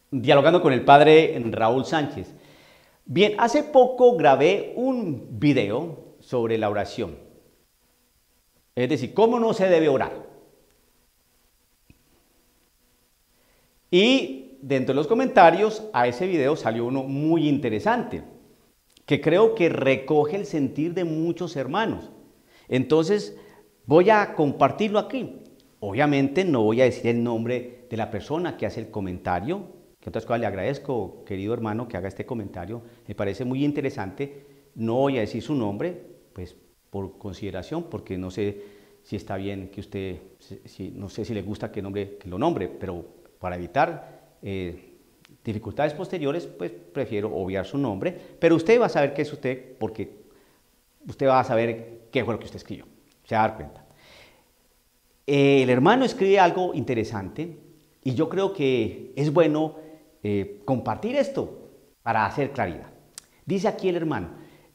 dialogando con el padre Raúl Sánchez. Bien, hace poco grabé un video sobre la oración. Es decir, cómo no se debe orar. Y dentro de los comentarios a ese video salió uno muy interesante, que creo que recoge el sentir de muchos hermanos. Entonces, voy a compartirlo aquí. Obviamente no voy a decir el nombre de la persona que hace el comentario, que otras cosas le agradezco, querido hermano, que haga este comentario. Me parece muy interesante. No voy a decir su nombre, pues por consideración, porque no sé si está bien que usted, no sé si le gusta que lo nombre, pero para evitar dificultades posteriores, pues prefiero obviar su nombre, pero usted va a saber qué es usted, porque usted va a saber qué fue lo que usted escribió, se va a dar cuenta. El hermano escribe algo interesante y yo creo que es bueno compartir esto para hacer claridad. Dice aquí el hermano,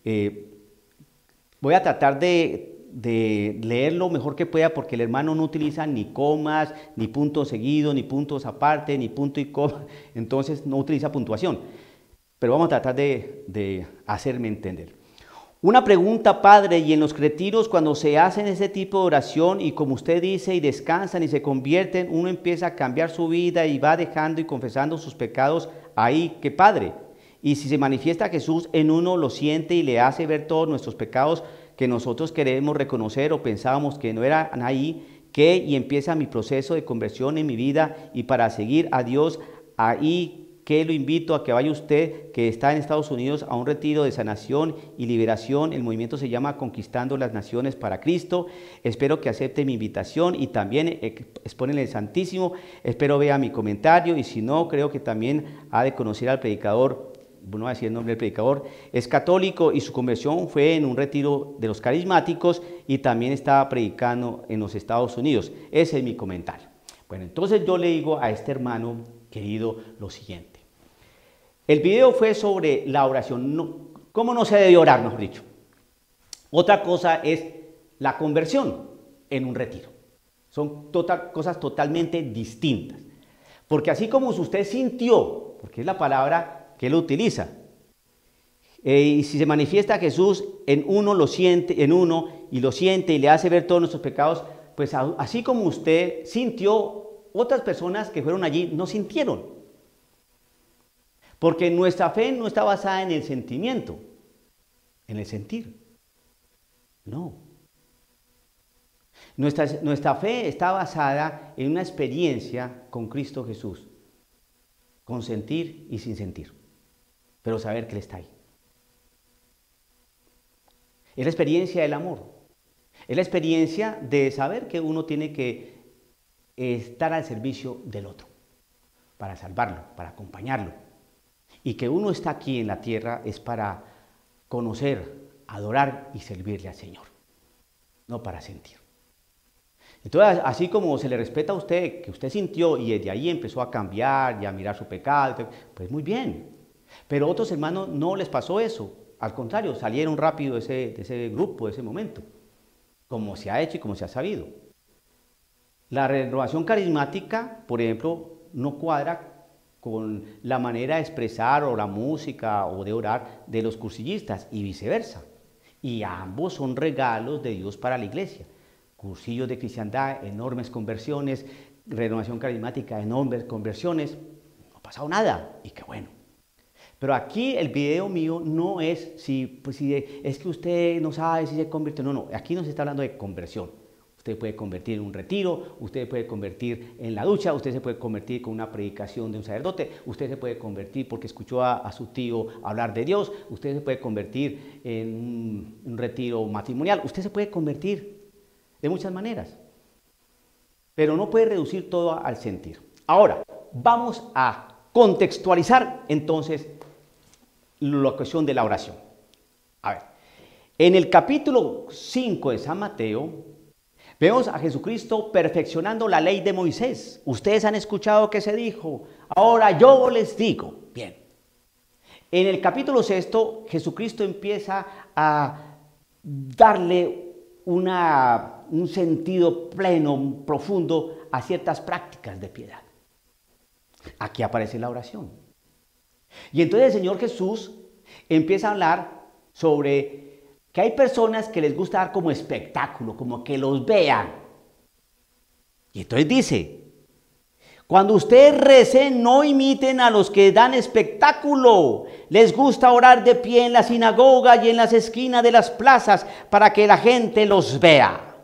voy a tratar de leer lo mejor que pueda porque el hermano no utiliza ni comas, ni puntos seguidos, ni puntos aparte, ni punto y coma, entonces no utiliza puntuación. Pero vamos a tratar de hacerme entender. Una pregunta, padre, y en los retiros cuando se hacen ese tipo de oración y como usted dice y descansan y se convierten, uno empieza a cambiar su vida y va dejando y confesando sus pecados ahí, ¿qué padre? Y si se manifiesta Jesús en uno, lo siente y le hace ver todos nuestros pecados que nosotros queremos reconocer o pensábamos que no eran ahí, que y empieza mi proceso de conversión en mi vida y para seguir a Dios ahí, que lo invito a que vaya usted, que está en Estados Unidos, a un retiro de sanación y liberación. El movimiento se llama Conquistando las Naciones para Cristo. Espero que acepte mi invitación y también expone el Santísimo. Espero vea mi comentario y si no, creo que también ha de conocer al predicador. No voy a decir el nombre del predicador. Es católico y su conversión fue en un retiro de los carismáticos y también estaba predicando en los Estados Unidos. Ese es mi comentario. Bueno, entonces yo le digo a este hermano querido lo siguiente. El video fue sobre la oración, cómo no se debe orar, mejor dicho. Otra cosa es la conversión en un retiro. Son cosas totalmente distintas. Porque así como usted sintió, porque es la palabra que él utiliza, y si se manifiesta Jesús en uno, lo siente, en uno, y lo siente y le hace ver todos nuestros pecados, pues así como usted sintió, otras personas que fueron allí no sintieron. Porque nuestra fe no está basada en el sentimiento, en el sentir. No. Nuestra fe está basada en una experiencia con Cristo Jesús, con sentir y sin sentir, pero saber que Él está ahí. Es la experiencia del amor, es la experiencia de saber que uno tiene que estar al servicio del otro, para salvarlo, para acompañarlo. Y que uno está aquí en la tierra es para conocer, adorar y servirle al Señor, no para sentir. Entonces, así como se le respeta a usted, que usted sintió y desde ahí empezó a cambiar y a mirar su pecado, pues muy bien. Pero a otros hermanos no les pasó eso. Al contrario, salieron rápido de ese grupo, de ese momento, como se ha hecho y como se ha sabido. La renovación carismática, por ejemplo, no cuadra con la manera de expresar o la música o de orar de los cursillistas y viceversa. Y ambos son regalos de Dios para la iglesia. Cursillos de cristiandad, enormes conversiones, renovación carismática, enormes conversiones. No ha pasado nada y qué bueno. Pero aquí el video mío no es si es que usted no sabe si se convirtió. No, aquí no se está hablando de conversión. Usted puede convertir en un retiro, usted puede convertir en la ducha, usted se puede convertir con una predicación de un sacerdote, usted se puede convertir porque escuchó a su tío hablar de Dios, usted se puede convertir en un retiro matrimonial, usted se puede convertir de muchas maneras, pero no puede reducir todo al sentir. Ahora, vamos a contextualizar entonces la cuestión de la oración. A ver, en el capítulo 5 de San Mateo, vemos a Jesucristo perfeccionando la ley de Moisés. Ustedes han escuchado que se dijo, ahora yo les digo. Bien. En el capítulo 6, Jesucristo empieza a darle un sentido pleno, profundo a ciertas prácticas de piedad. Aquí aparece la oración. Y entonces el Señor Jesús empieza a hablar sobre que hay personas que les gusta dar como espectáculo, como que los vean. Y entonces dice, cuando ustedes recen, no imiten a los que dan espectáculo. Les gusta orar de pie en la sinagoga y en las esquinas de las plazas para que la gente los vea.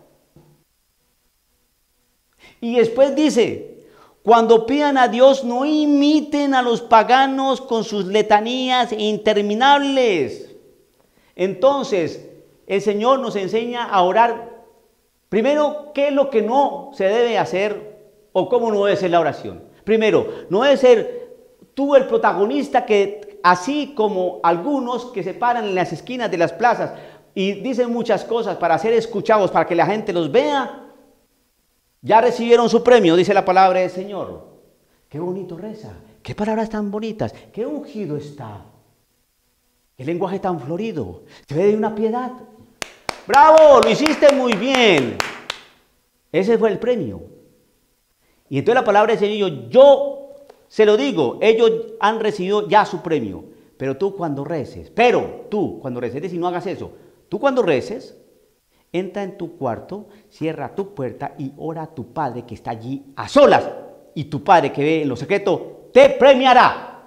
Y después dice, cuando pidan a Dios, no imiten a los paganos con sus letanías interminables. Entonces, el Señor nos enseña a orar. Primero, ¿qué es lo que no se debe hacer o cómo no debe ser la oración? Primero, no debe ser tú el protagonista que, así como algunos que se paran en las esquinas de las plazas y dicen muchas cosas para ser escuchados, para que la gente los vea, ya recibieron su premio, dice la palabra del Señor. Qué bonito reza, qué palabras tan bonitas, qué ungido está, qué lenguaje tan florido, se ve de una piedad. ¡Bravo! Lo hiciste muy bien. Ese fue el premio. Y entonces la palabra del Señor, yo se lo digo, ellos han recibido ya su premio. Pero tú cuando reces, es decir, no hagas eso. Tú cuando reces, entra en tu cuarto, cierra tu puerta y ora a tu Padre que está allí a solas. Y tu Padre que ve en lo secreto, te premiará.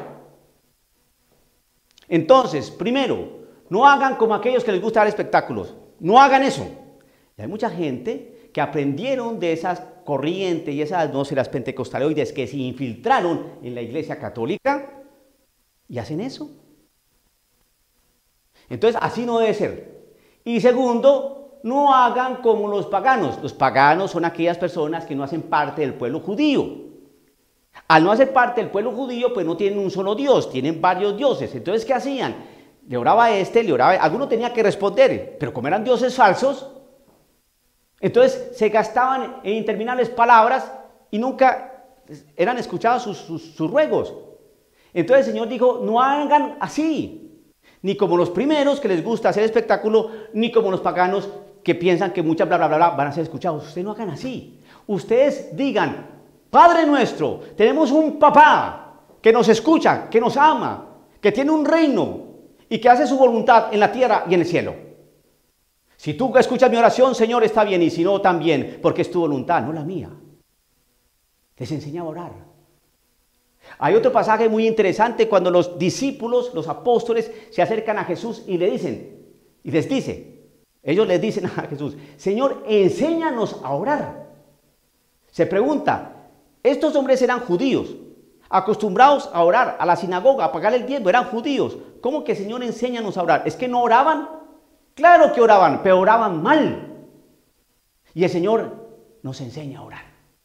Entonces, primero, no hagan como aquellos que les gusta dar espectáculos. No hagan eso. Y hay mucha gente que aprendieron de esas corrientes y esas atmósferas pentecostaloides que se infiltraron en la Iglesia Católica y hacen eso. Entonces, así no debe ser. Y segundo, no hagan como los paganos. Los paganos son aquellas personas que no hacen parte del pueblo judío. Al no hacer parte del pueblo judío, pues no tienen un solo Dios, tienen varios dioses. Entonces, ¿qué hacían? Le oraba a este, le oraba a... Alguno tenía que responder, pero como eran dioses falsos, entonces se gastaban en interminables palabras y nunca eran escuchados sus ruegos. Entonces el Señor dijo, no hagan así, ni como los primeros que les gusta hacer espectáculo, ni como los paganos que piensan que muchas bla bla bla, bla van a ser escuchados. Ustedes no hagan así. Ustedes digan, Padre nuestro, tenemos un papá que nos escucha, que nos ama, que tiene un reino y que hace su voluntad en la tierra y en el cielo. Si tú escuchas mi oración, Señor, está bien, y si no, también, porque es tu voluntad, no la mía. Les enseñaba a orar. Hay otro pasaje muy interesante cuando los discípulos, los apóstoles, se acercan a Jesús y le dicen, y les dice, ellos les dicen a Jesús, Señor, enséñanos a orar. Se pregunta, estos hombres eran judíos, acostumbrados a orar, a la sinagoga, a pagar el diezmo, eran judíos. ¿Cómo que, Señor, enséñanos a orar? ¿Es que no oraban? Claro que oraban, pero oraban mal. Y el Señor nos enseña a orar.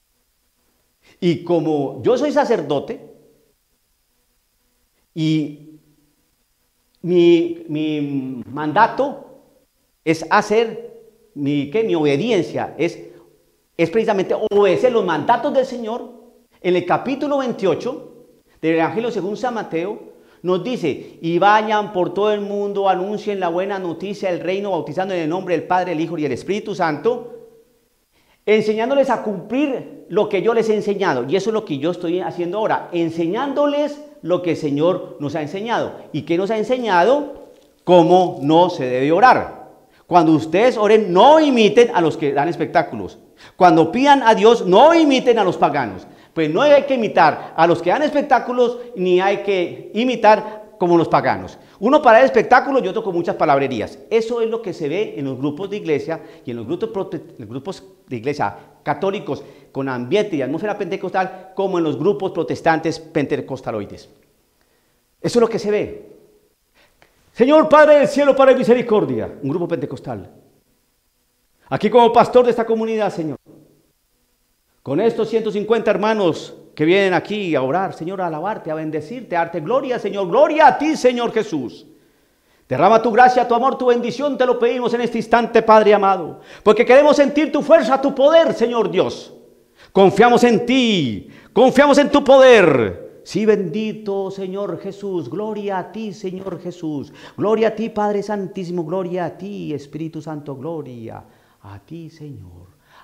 Y como yo soy sacerdote, y mi mandato es hacer, mi obediencia es precisamente obedecer los mandatos del Señor. En el capítulo 28 del Evangelio según San Mateo, nos dice, y vayan por todo el mundo, anuncien la buena noticia del reino, bautizando en el nombre del Padre, el Hijo y el Espíritu Santo, enseñándoles a cumplir lo que yo les he enseñado. Y eso es lo que yo estoy haciendo ahora, enseñándoles lo que el Señor nos ha enseñado. ¿Y qué nos ha enseñado? Cómo no se debe orar. Cuando ustedes oren, no imiten a los que dan espectáculos. Cuando pidan a Dios, no imiten a los paganos. Pues no hay que imitar a los que dan espectáculos, ni hay que imitar como los paganos. Uno para el espectáculo y otro con muchas palabrerías. Eso es lo que se ve en los grupos de iglesia y en los grupos de iglesia católicos con ambiente y atmósfera pentecostal, como en los grupos protestantes pentecostaloides. Eso es lo que se ve. Señor Padre del cielo, Padre de misericordia, un grupo pentecostal. Aquí como pastor de esta comunidad, Señor, con estos 150 hermanos que vienen aquí a orar, Señor, a alabarte, a bendecirte, a darte gloria, Señor. Gloria a ti, Señor Jesús. Derrama tu gracia, tu amor, tu bendición, te lo pedimos en este instante, Padre amado, porque queremos sentir tu fuerza, tu poder, Señor Dios. Confiamos en ti, confiamos en tu poder. Sí, bendito Señor Jesús, gloria a ti, Señor Jesús. Gloria a ti, Padre Santísimo, gloria a ti, Espíritu Santo, gloria a ti, Señor.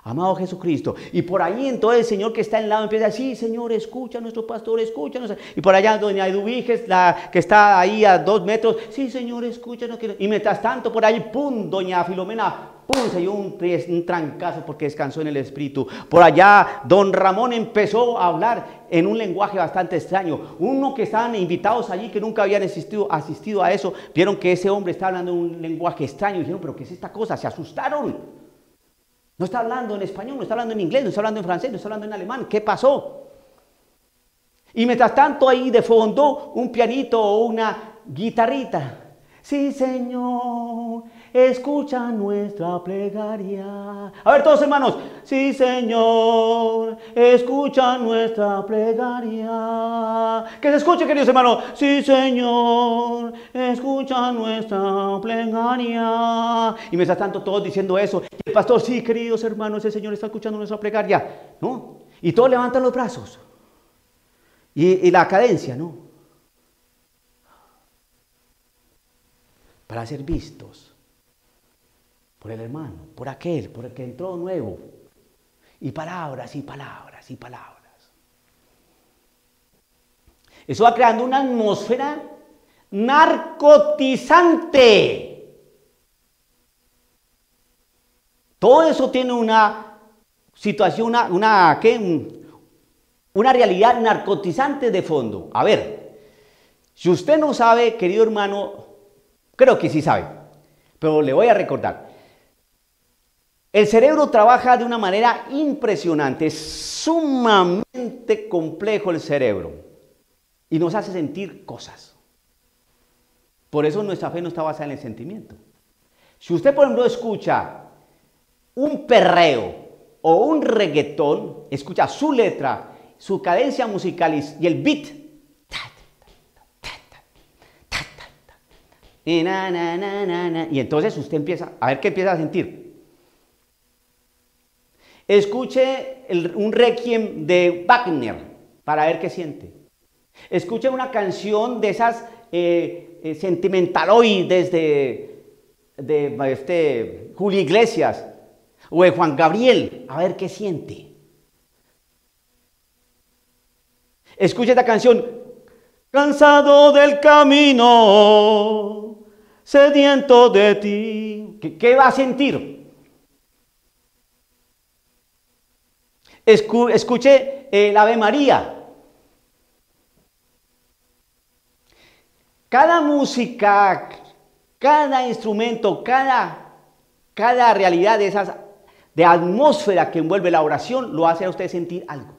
Amado Jesucristo. Y por ahí entonces el señor que está al lado empieza a decir, sí, Señor, escucha a nuestro pastor, escúchanos. Y por allá doña Eduviges, la que está ahí a 2 metros, sí, Señor, escúchanos. Y mientras tanto por ahí, pum, doña Filomena, pum, se dio un trancazo porque descansó en el espíritu. Por allá don Ramón empezó a hablar en un lenguaje bastante extraño. Uno que estaban invitados allí que nunca habían asistido a eso, vieron que ese hombre estaba hablando en un lenguaje extraño y dijeron, pero ¿qué es esta cosa? Se asustaron. No está hablando en español, no está hablando en inglés, no está hablando en francés, no está hablando en alemán. ¿Qué pasó? Y mientras tanto ahí de fondo un pianito o una guitarrita. Sí, Señor, escucha nuestra plegaria. A ver todos hermanos. Sí, Señor, escucha nuestra plegaria. Que se escuche, queridos hermanos. Sí, Señor, escucha nuestra plegaria. Y mientras tanto todos diciendo eso. Y el pastor, sí, queridos hermanos, el Señor está escuchando nuestra plegaria. ¿No? Y todos levantan los brazos. Y la cadencia, ¿no? Para ser vistos por el hermano, por el que entró nuevo. Y palabras, y palabras, y palabras. Eso va creando una atmósfera narcotizante. Todo eso tiene una situación, una realidad narcotizante de fondo. A ver, si usted no sabe, querido hermano, creo que sí sabe, pero le voy a recordar. El cerebro trabaja de una manera impresionante, es sumamente complejo el cerebro y nos hace sentir cosas. Por eso nuestra fe no está basada en el sentimiento. Si usted, por ejemplo, escucha un perreo o un reggaetón, escucha su letra, su cadencia musical y el beat, y entonces usted empieza a ver qué empieza a sentir. Escuche un requiem de Wagner para ver qué siente. Escuche una canción de esas sentimentaloides de Julio Iglesias o de Juan Gabriel, a ver qué siente. Escuche esta canción, cansado del camino, sediento de ti. ¿Qué va a sentir? Escuche el Ave María. Cada música, cada instrumento, cada realidad de esas, de atmósfera que envuelve la oración, lo hace a usted sentir algo.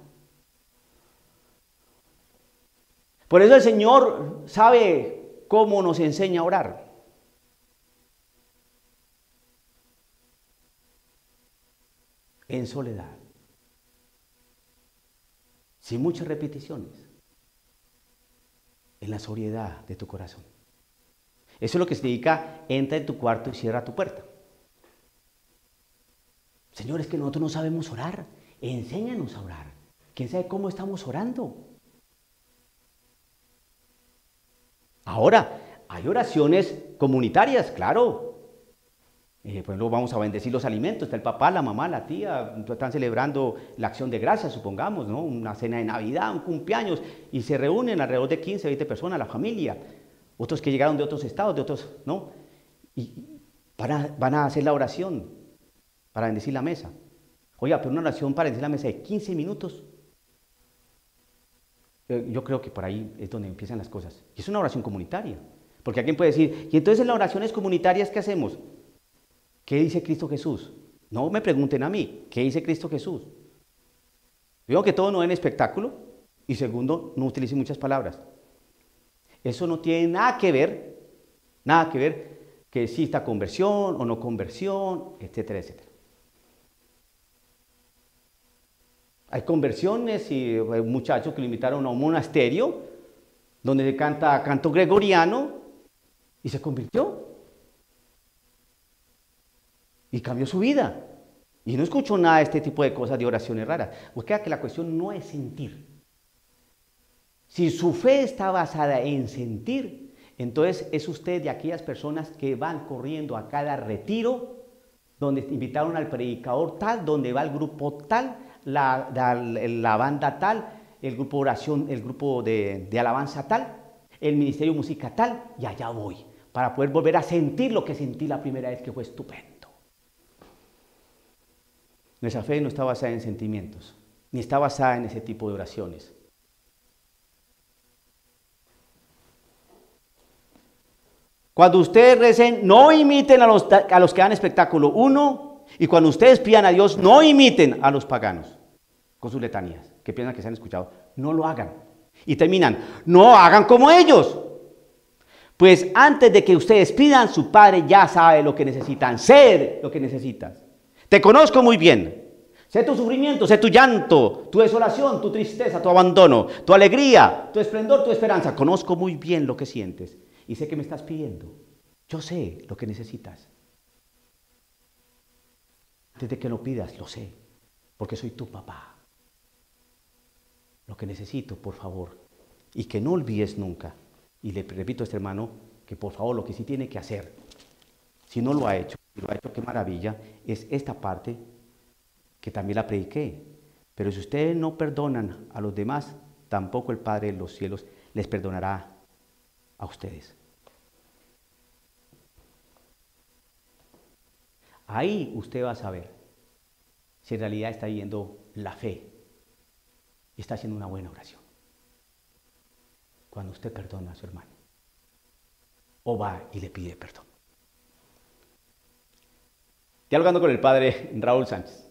Por eso el Señor sabe cómo nos enseña a orar. En soledad, sin muchas repeticiones, en la sobriedad de tu corazón. Eso es lo que significa, entra en tu cuarto y cierra tu puerta. Señor, es que nosotros no sabemos orar, enséñanos a orar. ¿Quién sabe cómo estamos orando? Ahora, hay oraciones comunitarias, claro. Por ejemplo, vamos a bendecir los alimentos. Está el papá, la mamá, la tía, están celebrando la acción de gracias, supongamos, ¿no? Una cena de Navidad, un cumpleaños, y se reúnen alrededor de 15, 20 personas, la familia. Otros que llegaron de otros estados, de otros, ¿no? Y van a hacer la oración para bendecir la mesa. Oiga, pero una oración para bendecir la mesa de 15 minutos. Yo creo que por ahí es donde empiezan las cosas. Y es una oración comunitaria. Porque alguien puede decir, y entonces en las oraciones comunitarias, ¿qué hacemos? ¿Qué dice Cristo Jesús? No me pregunten a mí, ¿qué dice Cristo Jesús? Primero que todo, no den espectáculo. Y segundo, no utilicen muchas palabras. Eso no tiene nada que ver que exista conversión o no conversión, etcétera, etcétera. Hay conversiones y hay muchachos que lo invitaron a un monasterio donde se canta canto gregoriano y se convirtió. Y cambió su vida. Y no escuchó nada de este tipo de cosas, de oraciones raras. Pues queda que la cuestión no es sentir. Si su fe está basada en sentir, entonces es usted de aquellas personas que van corriendo a cada retiro donde invitaron al predicador tal, donde va el grupo tal, la banda tal, el grupo de oración, el grupo de alabanza tal, el ministerio de música tal, y allá voy, para poder volver a sentir lo que sentí la primera vez, que fue estupendo. Nuestra fe no está basada en sentimientos, ni está basada en ese tipo de oraciones. Cuando ustedes recen, no imiten a los que dan espectáculo. Uno, y cuando ustedes pidan a Dios, no imiten a los paganos con sus letanías, que piensan que se han escuchado. No lo hagan. Y terminan, no hagan como ellos. Pues antes de que ustedes pidan, su Padre ya sabe lo que necesitan, ser lo que necesitas. Te conozco muy bien. Sé tu sufrimiento, sé tu llanto, tu desolación, tu tristeza, tu abandono, tu alegría, tu esplendor, tu esperanza. Conozco muy bien lo que sientes y sé que me estás pidiendo. Yo sé lo que necesitas. Desde que lo pidas, lo sé, porque soy tu papá. Lo que necesito, por favor, y que no olvides nunca. Y le repito a este hermano que por favor lo que sí tiene que hacer, si no lo ha hecho, y lo ha hecho, qué maravilla, es esta parte que también la prediqué. Pero si ustedes no perdonan a los demás, tampoco el Padre de los cielos les perdonará a ustedes. Ahí usted va a saber si en realidad está viviendo la fe y está haciendo una buena oración. Cuando usted perdona a su hermano o va y le pide perdón. Dialogando con el padre Raúl Sánchez.